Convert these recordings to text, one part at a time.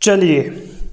चलिए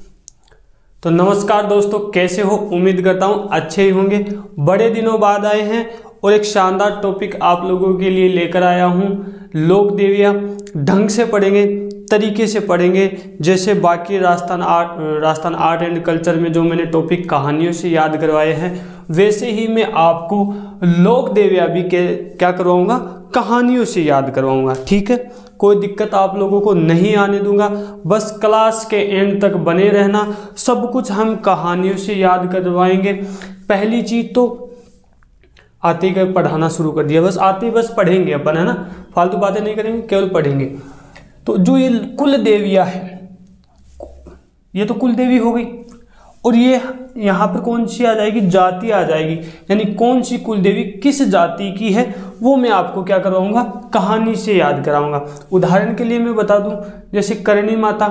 तो नमस्कार दोस्तों, कैसे हो? उम्मीद करता हूँ अच्छे ही होंगे। बड़े दिनों बाद आए हैं और एक शानदार टॉपिक आप लोगों के लिए लेकर आया हूँ। लोक देवियाँ ढंग से पढ़ेंगे, तरीके से पढ़ेंगे, जैसे बाकी राजस्थान आर्ट एंड कल्चर में जो मैंने टॉपिक कहानियों से याद करवाए हैं, वैसे ही मैं आपको लोक देवियाँ भी क्या करवाऊँगा, कहानियों से याद करवाऊँगा। ठीक है, कोई दिक्कत आप लोगों को नहीं आने दूंगा। बस क्लास के एंड तक बने रहना, सब कुछ हम कहानियों से याद करवाएंगे। पहली चीज तो आते ही पढ़ाना शुरू कर दिया, बस आते ही बस पढ़ेंगे अपन, है ना, फालतू बातें नहीं करेंगे, केवल पढ़ेंगे। तो जो ये कुल देवियाँ है, ये तो कुल देवी हो गई, और ये यहाँ पर कौन सी आ जाएगी, जाति आ जाएगी, यानी कौन सी कुल देवी किस जाति की है वो मैं आपको क्या करवाऊंगा, कहानी से याद कराऊंगा। उदाहरण के लिए मैं बता दूं, जैसे करणी माता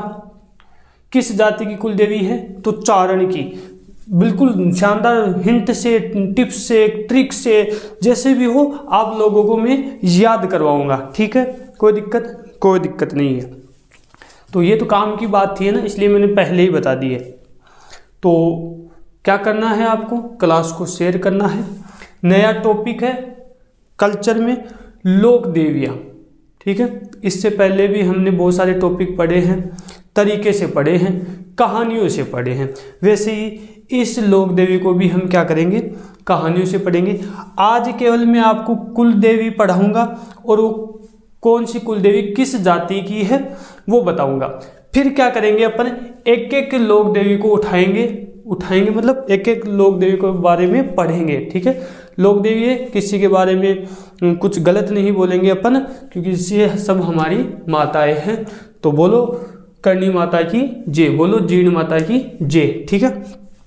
किस जाति की कुल देवी है, तो चारण की। बिल्कुल शानदार हिंट से, टिप्स से, ट्रिक से, जैसे भी हो आप लोगों को मैं याद करवाऊंगा। ठीक है, कोई दिक्कत नहीं है। तो ये तो काम की बात थी, है ना, इसलिए मैंने पहले ही बता दी है। तो क्या करना है आपको, क्लास को शेयर करना है। नया टॉपिक है कल्चर में लोक देवियाँ। ठीक है, इससे पहले भी हमने बहुत सारे टॉपिक पढ़े हैं, तरीके से पढ़े हैं, कहानियों से पढ़े हैं। वैसे ही इस लोक देवी को भी हम क्या करेंगे, कहानियों से पढ़ेंगे। आज केवल मैं आपको कुल देवी पढ़ाऊंगा और वो कौन सी कुल देवी किस जाति की है वो बताऊंगा। फिर क्या करेंगे, अपन एक एक लोक देवी को उठाएंगे मतलब एक एक लोक देवी के बारे में पढ़ेंगे। ठीक है, लोक देवी है, किसी के बारे में कुछ गलत नहीं बोलेंगे अपन, क्योंकि ये सब हमारी माताएं हैं। तो बोलो करणी माता की जय, बोलो जीर्ण माता की जय। ठीक है,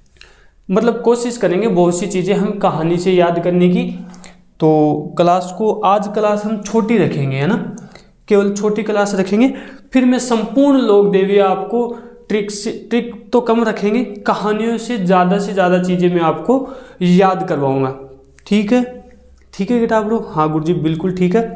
मतलब कोशिश करेंगे बहुत सी चीज़ें हम कहानी से याद करने की। तो आज क्लास हम छोटी रखेंगे, है ना, केवल छोटी क्लास रखेंगे। फिर मैं संपूर्ण लोक देवी आपको ट्रिक तो कम रखेंगे, कहानियों से ज़्यादा चीज़ें मैं आपको याद करवाऊंगा। ठीक है बेटा, आप लोग? हाँ गुरुजी, बिल्कुल ठीक है।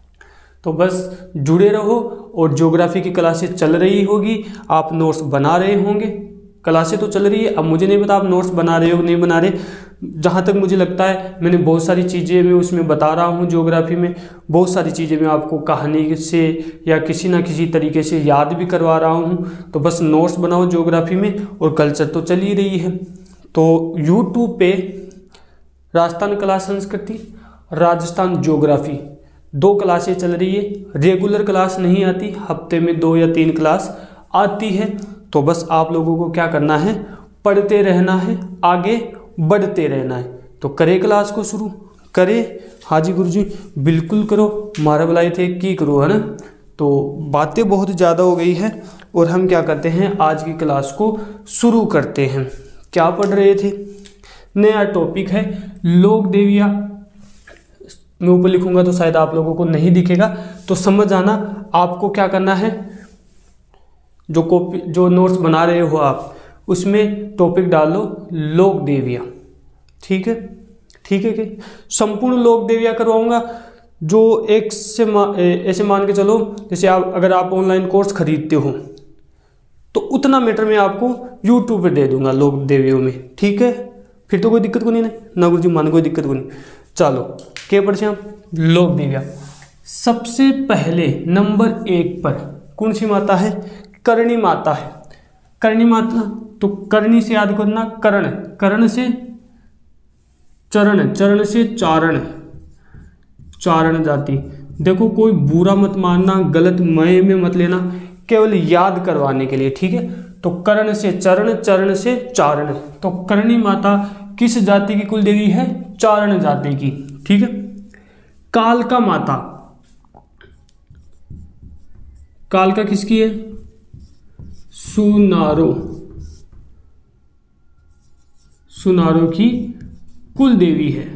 तो बस जुड़े रहो। और ज्योग्राफी की क्लासेस चल रही होगी, आप नोट्स बना रहे होंगे। क्लासेस तो चल रही है, अब मुझे नहीं पता आप नोट्स बना रहे हो नहीं बना रहे। जहाँ तक मुझे लगता है मैंने बहुत सारी चीज़ें मैं उसमें बता रहा हूँ। ज्योग्राफी में बहुत सारी चीज़ें मैं आपको कहानी से या किसी ना किसी तरीके से याद भी करवा रहा हूँ। तो बस नोट्स बनाओ ज्योग्राफी में, और कल्चर तो चल ही रही है। तो यूट्यूब पे राजस्थान कला संस्कृति, राजस्थान ज्योग्राफी 2 क्लासें चल रही है। रेगुलर क्लास नहीं आती, हफ्ते में 2 या 3 क्लास आती है। तो बस आप लोगों को क्या करना है, पढ़ते रहना है, आगे बढ़ते रहना है। तो करें क्लास को शुरू, करें? हाँ जी गुरुजी, बिल्कुल करो, मारा बुलाए थे की करो, है ना। तो बातें बहुत ज़्यादा हो गई है और हम क्या करते हैं, आज की क्लास को शुरू करते हैं। क्या पढ़ रहे थे? नया टॉपिक है लोक देवियाँ। मैं ऊपर लिखूंगा तो शायद आप लोगों को नहीं दिखेगा, तो समझ आना। आपको क्या करना है, जो नोट्स बना रहे हो आप, उसमें टॉपिक डालो लोक देवियाँ। ठीक है कि संपूर्ण लोक देवियाँ करवाऊंगा। जो एक से ऐसे मान के चलो, जैसे अगर आप ऑनलाइन कोर्स खरीदते हो तो उतना मीटर मैं आपको यूट्यूब पे दे दूंगा लोक देवियों में। ठीक है, फिर तो कोई दिक्कत को नहीं ना गुरुजी, मान कोई दिक्कत को नहीं। चलो क्या पढ़े हम, लोक देवियाँ। सबसे पहले नंबर 1 पर कौन सी माता है, करणी माता है। करणी माता, तो करणी से याद करना, कर्ण से चरण से चारण जाति। देखो कोई बुरा मत मानना, गलत मय में मत लेना, केवल याद करवाने के लिए। ठीक है, तो कर्ण से चरण से चारण। तो करणी माता किस जाति की कुल देवी है, चारण जाति की। ठीक है, कालका माता, कालका किसकी है, सुनारो की कुल देवी है।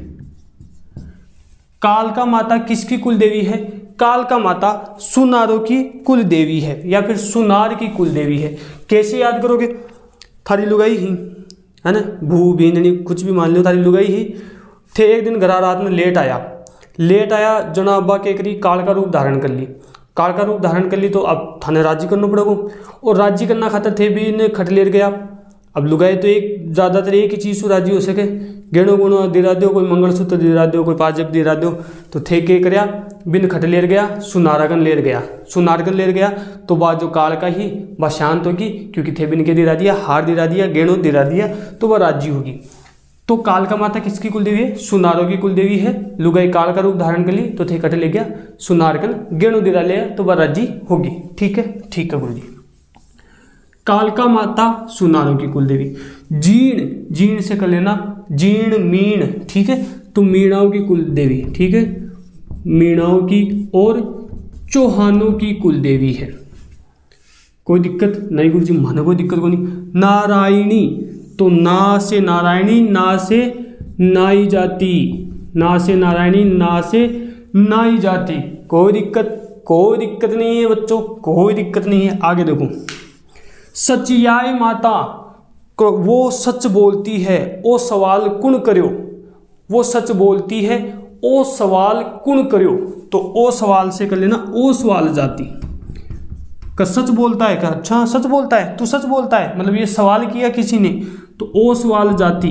कालका माता किसकी कुल देवी है, कालका माता सुनारो की कुल देवी है, या फिर सुनार की कुल देवी है। कैसे याद करोगे, थारी लुगाई ही, है ना, भू भींदनी कुछ भी मान लो, थारी लुगाई ही थे। एक दिन घर रात में लेट आया, जना अब्बा के करी काल का रूप धारण कर ली। काल का रूप धारण कर ली तो अब थाने राज्य करना पड़ेगा, और राज्य करना खातर थे भी ने खट लेर गया। अब लुगाई तो एक ज़्यादातर एक ही चीज़ से राजी हो सके, गेणो गुणो दिरा दो, कोई मंगलसूत्र दिरा दो, कोई पाजब दिरा दो, तो थे के करया बिन खट लेर गया, सुनारगन लेर गया, सुनारगन लेर गया तो बात जो काल का ही वह शांत होगी, क्योंकि थे बिन के दिरा दिया, हार दिरा दिया, गेणो दिरा दिया, तो वह राज्य होगी। तो काल का माता किसकी कुलदेवी है? सुनारों की कुलदेवी है। लुगाई काल का रूप धारण कर ली तो थे कट ले गया, सुनारगन गेणु दिरा लिया तो वह राज्य होगी। ठीक है, ठीक है गुरु जी। काल का माता सुनारों की कुलदेवी। जीर्ण, जीर्ण से कर लेना जीर्ण मीण, ठीक है, तो मीणाओं की कुलदेवी, ठीक है, मीणाओं की और चौहानों की कुलदेवी है। कोई दिक्कत नहीं गुरु जी, मानो कोई दिक्कत को नहीं। नारायणी, तो ना से नारायणी, ना से नाई जाति, ना से नारायणी, ना से नाई जाति, कोई दिक्कत नहीं है बच्चों, कोई दिक्कत नहीं है। आगे देखो, सचियाय माता, वो सच बोलती है, ओ सवाल कुण करो, वो सच बोलती है, ओ सवाल कुण करो, तो ओ सवाल से कर लेना ओ सवाल जाति का सच बोलता है। का अच्छा सच बोलता है, तू सच बोलता है, मतलब ये सवाल किया किसी ने, तो ओ सवाल जाति।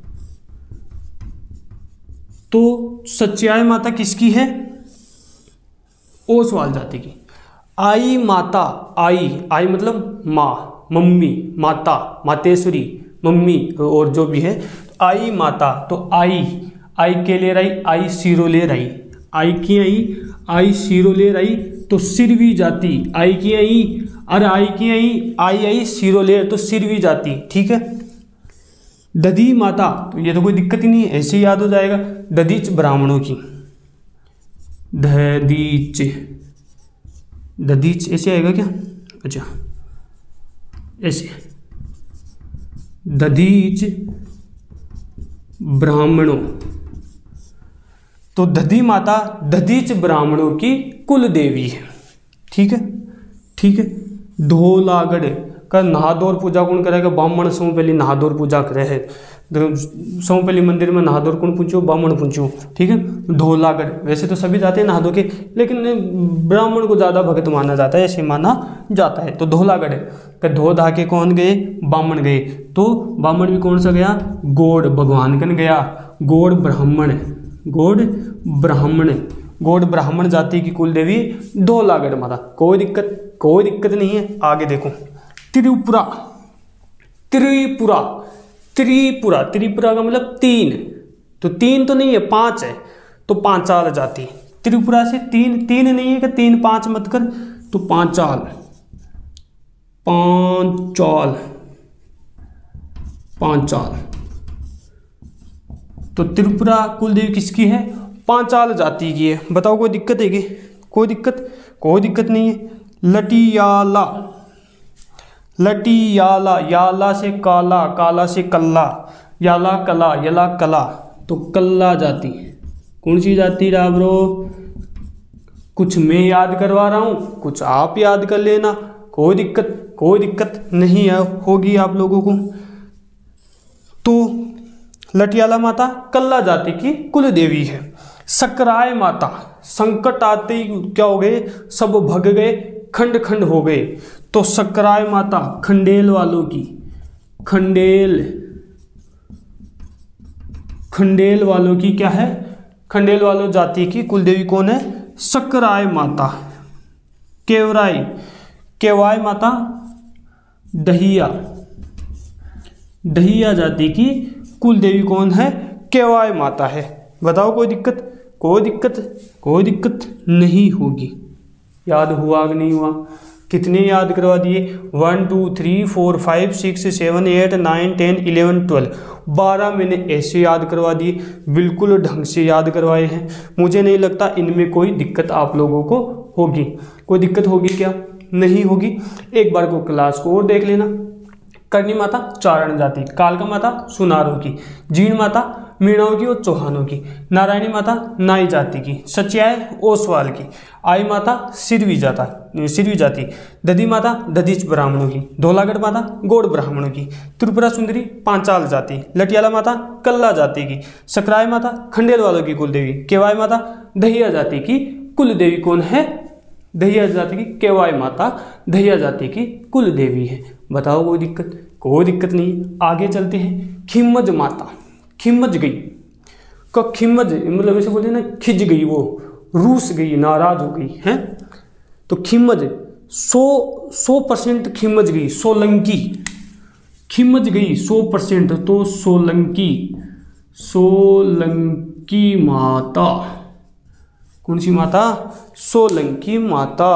तो सच्चाई माता किसकी है? ओ सवाल जाति की। आई माता, आई मतलब माँ, मम्मी, माता, मातेश्वरी, मम्मी और जो भी है, आई माता, तो आई के ले रही, आई सीरो ले रही, आई की आई सीरो ले रही, तो सिरवी जाति, आई की आई, अरे आई की आई सीरो ले तो सिरवी जाति। ठीक है। दधी माता, तो ये तो कोई दिक्कत ही नहीं है, ऐसे याद हो जाएगा। दधीच ब्राह्मणों की, दधीच ऐसे आएगा क्या? अच्छा ऐसे, दधीच ब्राह्मणों, तो दधी माता दधीच ब्राह्मणों की कुल देवी है। ठीक है, ठीक है। धोलागढ़ का नहादोर पूजा कौन करेगा? ब्राह्मण समूह पहले नहादोर पूजा करे है, समूह पहले मंदिर में नहादोर कौन पूछो? ब्राह्मण पूछो। ठीक है। धोलागढ़, वैसे तो सभी जाते हैं नहादो के, लेकिन ब्राह्मण को ज्यादा भक्त माना जाता है, ऐसे माना जाता है। तो धोलागढ़ का धो धा के कौन गए? ब्राह्मण गए। तो ब्राह्मण भी कौन सा गया? गौड़ भगवान कन गया, गौड़ ब्राह्मण, गौड़ ब्राह्मण जाति की कुल देवी धोलागढ़ माता। कोई दिक्कत नहीं है। आगे देखो, त्रिपुरा का मतलब तीन, तो तीन तो नहीं है, पांच है, तो पांचाल जाति। त्रिपुरा से तीन नहीं है कि तीन पांच मत कर, तो पांचाल, तो त्रिपुरा कुल देवी किसकी है? पांचाल जाति की है। बताओ कोई दिक्कत है कि? कोई दिक्कत नहीं है। लटियाला, याला से काला, काला से कल्ला, याला कला, तो कल्ला जाति। कौन सी जाति रहा ब्रो? कुछ मैं याद करवा रहा हूं, कुछ आप याद कर लेना, कोई दिक्कत नहीं है, होगी आप लोगों को। तो लटियाला माता कल्ला जाति की कुल देवी है। सकराय माता, संकट आते ही क्या हो गए? सब भग गए, खंड हो गए, तो सकराय माता खंडेल वालों की, खंडेल वालों की क्या है? खंडेल वालों जाति की कुलदेवी कौन है? सकराय माता। केवाय माता दहिया जाति की कुलदेवी कौन है? केवाय माता है। बताओ कोई दिक्कत नहीं होगी। याद हुआ कि नहीं हुआ? कितने याद करवा दिए? 1 2 3 4 5 6 7 8 9 10 11 12, 12 मैंने ऐसे याद करवा दिए, बिल्कुल ढंग से याद करवाए हैं। मुझे नहीं लगता इनमें कोई दिक्कत आप लोगों को होगी। कोई दिक्कत होगी क्या? नहीं होगी। एक बार को क्लास को और देख लेना। करणी माता चारण जाति, कालका माता सुनारों की, जीर्ण माता मीणाओं की और चौहानों की, नारायणी माता नाई जाति की, सच्याय ओसवाल की, आई माता सिरवी जाति, दधी माता दधीच ब्राह्मणों की, धोलागढ़ माता गौड़ ब्राह्मणों की, त्रिपुरा सुंदरी पांचाल जाति, लटियाला माता कल्ला जाति की, सकराय माता खंडेल वालों की कुलदेवी, केवाय माता दहिया जाति की कुलदेवी कौन है? दहिया जाति की केवाय माता दहिया जाति की कुल देवी है। बताओ कोई दिक्कत? कोई दिक्कत नहीं। आगे चलते हैं। खिम्मज माता, खिम्मज गई का खिम्मज मतलब ऐसे बोलते हैं ना, खिज गई, वो रूस गई, नाराज हो गई है। तो खिम्मज 100% खिम्मज गई। सोलंकी खिम्मज गई 100%, तो सोलंकी, सोलंकी माता, कौन सी माता? सोलंकी माता।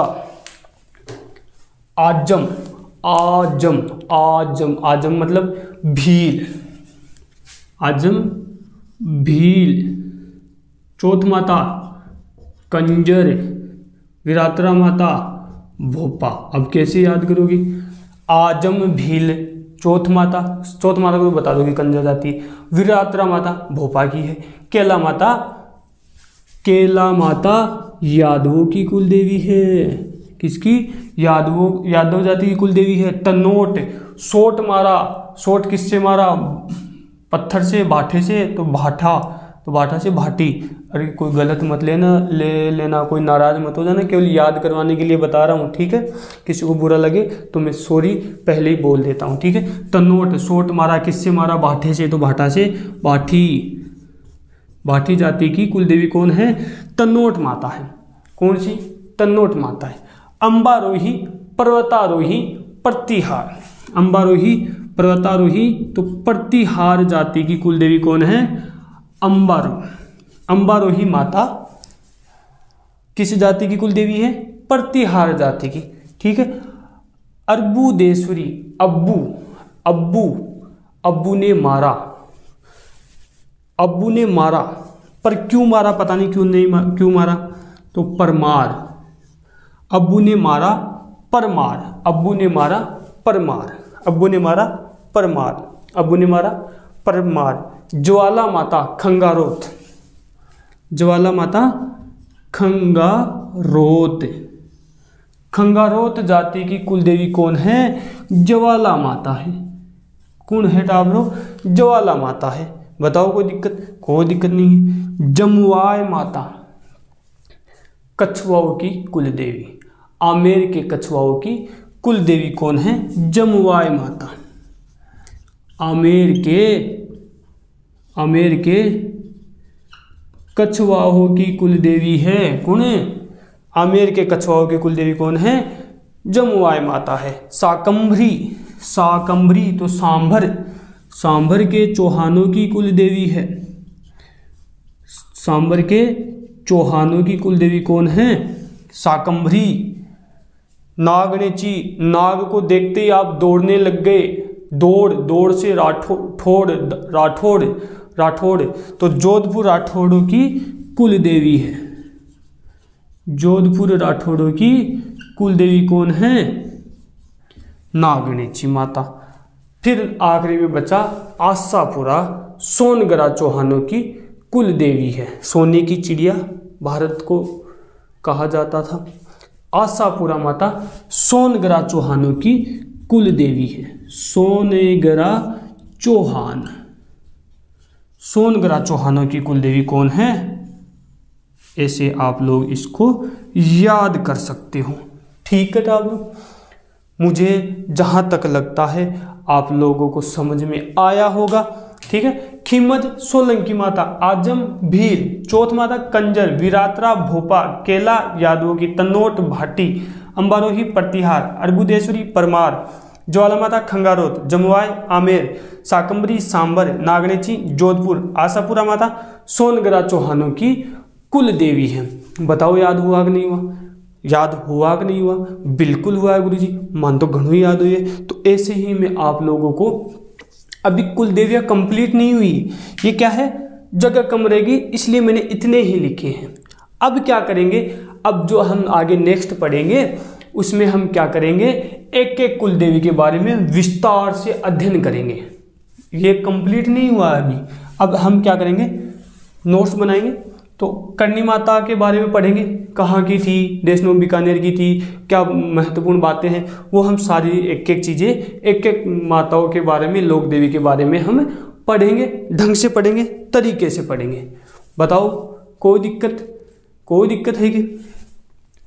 आजम, आजम, आजम, आजम मतलब भील, आजम भील। चौथ माता कंजर, विरात्रा माता भोपा। अब कैसे याद करोगे? आजम भील चौथ माता, चौथ माता को बता दोगे कंजर जाती है। विरात्रा माता भोपा की है। केला माता, केला माता यादवों की कुल देवी है। किसकी? यादव जाति की कुल देवी है। तनोट, सोट मारा, सोट किससे मारा? पत्थर से, भाठे से, तो भाठा, तो भाठा से भाटी। अरे कोई गलत मत लेना, कोई नाराज मत हो जाना, केवल याद करवाने के लिए बता रहा हूँ, ठीक है? किसी को बुरा लगे तो मैं सॉरी पहले ही बोल देता हूँ, ठीक है? तनोट, सोट मारा, किससे मारा? भाठे से, तो भाठा से भाठी। भाठी जाति की कुल देवी कौन है? तनोट माता है। कौन सी? तनोट माता है। अंबारोही, पर्वतारोही, प्रतिहार। अंबारोही, पर्वतारोही, तो प्रतिहार जाति की कुल देवी कौन है? अंबारोही माता किस जाति की कुल देवी है? प्रतिहार जाति की, ठीक है? अर्बुदेश्वरी, अब्बू, अब्बू, अब्बू ने मारा, अब्बू ने मारा, पर क्यों मारा पता नहीं, क्यों मारा? तो परमार। अब्बू ने मारा परमार, अब्बू ने मारा परमार, अब्बू ने मारा परमार, अब्बू ने मारा परमार। ज्वाला माता खंगारोत, ज्वाला माता खंगारोत। खंगारोत जाति की कुल देवी कौन है? ज्वाला माता है। कौन है टाबरो? ज्वाला माता है। बताओ कोई दिक्कत? कोई दिक्कत नहीं है। जमुआय माता कछुआओं की कुल देवी। आमेर के कछुआओं की कुल देवी कौन है? जमुआय माता। आमेर के कछुआओं की कुल देवी है। कौन है? आमेर के कछुआओं की कुल देवी कौन है? जमुआय माता है। शाकंभरी, शाकंभरी तो सांभर, सांभर के चौहानों की कुल देवी है। सांभर के चौहानों की कुल देवी कौन है? शाकंभरी। नागणेची, नाग को देखते ही आप दौड़ने लग गए, दौड़ से राठौड़, तो जोधपुर राठौड़ों की कुल देवी है। जोधपुर राठौड़ों की कुल देवी कौन है? नागणेची माता। फिर आखिरी में बचा आशापुरा, सोनगरा चौहानों की कुल देवी है। सोने की चिड़िया भारत को कहा जाता था। आशापुरा माता सोनगरा चौहानों की कुल देवी है। सोनगरा चौहान, सोनगरा चौहानों की कुल देवी कौन है? ऐसे आप लोग इसको याद कर सकते हो, ठीक है? आप मुझे जहां तक लगता है आप लोगों को समझ में आया होगा, ठीक है? खिम्मज सोलंकी माता, आजम भील, चौथ माता कंजर, विरात्रा भोपा, केला यादवों की, तनोट भाटी, अंबारोही प्रतिहार, अर्बुदेश्वरी परमार, ज्वाला माता खंगारोत, जमुआय आमेर, शाकंभरी सांबर, नागणेची जोधपुर, आशापुरा माता सोनगरा चौहानों की कुल देवी है। बताओ याद हुआ कि नहीं हुआ? याद हुआ कि नहीं हुआ? बिल्कुल हुआ है गुरुजी, मान तो घणो याद हुई है। तो ऐसे ही मैं आप लोगों को, अभी कुल देवियां कंप्लीट नहीं हुई, ये क्या है, जगह कम रहेगी इसलिए मैंने इतने ही लिखे हैं। अब क्या करेंगे, अब जो हम आगे नेक्स्ट पढ़ेंगे उसमें हम क्या करेंगे, एक एक कुल देवी के बारे में विस्तार से अध्ययन करेंगे। ये कंप्लीट नहीं हुआ अभी। अब हम क्या करेंगे, नोट्स बनाएंगे। तो करणी माता के बारे में पढ़ेंगे, कहाँ की थी, देशनों बीकानेर की थी, क्या महत्वपूर्ण बातें हैं, वो हम सारी एक एक चीज़ें, एक एक माताओं के बारे में, लोक देवी के बारे में हम पढ़ेंगे, ढंग से पढ़ेंगे, तरीके से पढ़ेंगे। बताओ कोई दिक्कत है कि?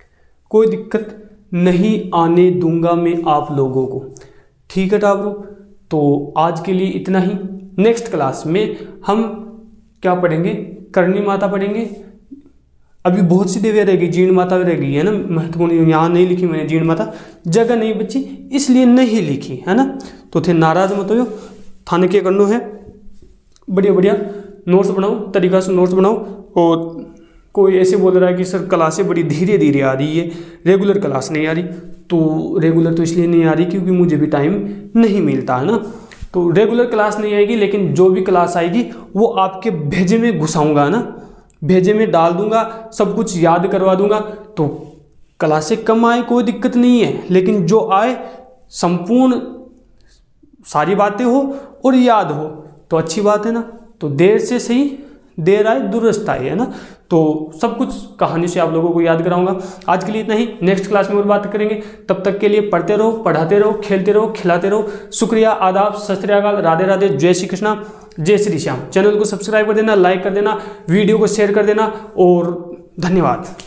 कोई दिक्कत नहीं आने दूंगा मैं आप लोगों को। ठीक है टाबरों, तो आज के लिए इतना ही। नेक्स्ट क्लास में हम क्या पढ़ेंगे, करणी माता पढ़ेंगे। अभी बहुत सी देवियाँ रहेगी, जीण माता रहेगी, है ना, महत्वपूर्ण। यहाँ नहीं लिखी मैंने जीण माता, जगह नहीं बची इसलिए नहीं लिखी, है ना। तो थे नाराज मत हो, थाने के करनो है, बढ़िया बढ़िया नोट्स बनाओ, तरीका से नोट्स बनाओ। और कोई ऐसे बोल रहा है कि सर क्लासें बड़ी धीरे धीरे आ रही है, रेगुलर क्लास नहीं आ रही। तो रेगुलर तो इसलिए नहीं आ रही क्योंकि मुझे भी टाइम नहीं मिलता, है ना। तो रेगुलर क्लास नहीं आएगी, लेकिन जो भी क्लास आएगी वो आपके भेजे में घुसाऊंगा ना, भेजे में डाल दूंगा, सब कुछ याद करवा दूंगा। तो क्लासें कम आए कोई दिक्कत नहीं है, लेकिन जो आए संपूर्ण सारी बातें हो और याद हो तो अच्छी बात है ना। तो देर से सही, देर आए दुरुस्त आए, है ना। तो सब कुछ कहानी से आप लोगों को याद कराऊंगा। आज के लिए इतना ही, नेक्स्ट क्लास में और बात करेंगे। तब तक के लिए पढ़ते रहो, पढ़ाते रहो, खेलते रहो, खिलाते रहो। शुक्रिया, आदाब, सत श्री अकाल, राधे राधे, जय श्री कृष्णा, जय श्री श्याम। चैनल को सब्सक्राइब कर देना, लाइक कर देना, वीडियो को शेयर कर देना और धन्यवाद।